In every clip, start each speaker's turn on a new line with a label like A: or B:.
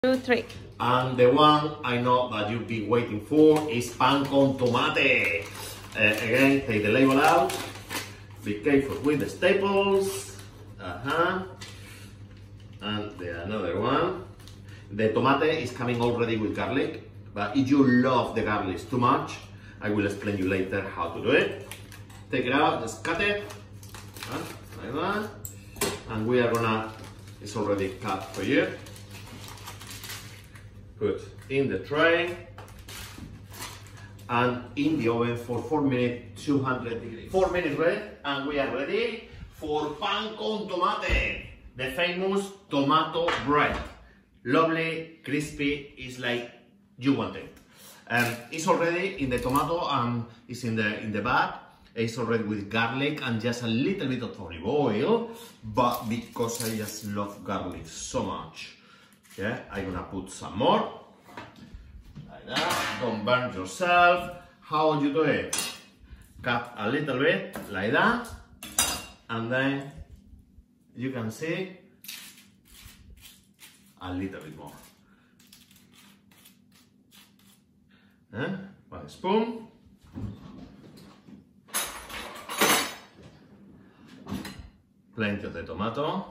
A: 2, 3.
B: And the one I know that you've been waiting for is pan con tomate. Again, take the label out. Be careful with the staples. And the another one. The tomate is coming already with garlic, but if you love the garlic too much, I will explain you later how to do it. Take it out, just cut it, like that. And we are gonna, it's already cut for you. Put in the tray and in the oven for 4 minutes, 200 degrees. 4 minutes ready, and we are ready for pan con tomate, the famous tomato bread. Lovely, crispy, it's like you want it. It's already in the tomato, it's in the bag. It's already with garlic and just a little bit of olive oil, but because I just love garlic so much, yeah, I'm gonna put some more, like that. Don't burn yourself. How you do it? Cut a little bit, like that, and then you can see a little bit more. 1 spoon. Plenty of the tomato.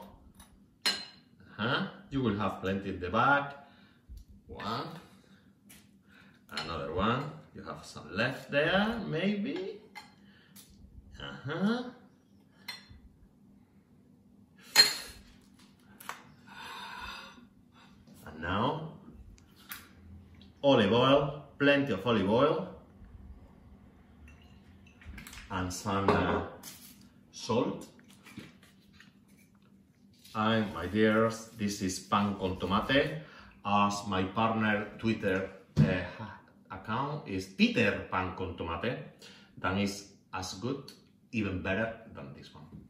B: You will have plenty in the bag. 1. Another one. You have some left there, maybe. And now, olive oil, plenty of olive oil, and some salt. And my dears, this is pan con tomate, as my partner Twitter account is Peter pan con tomate. That is as good, even better than this one.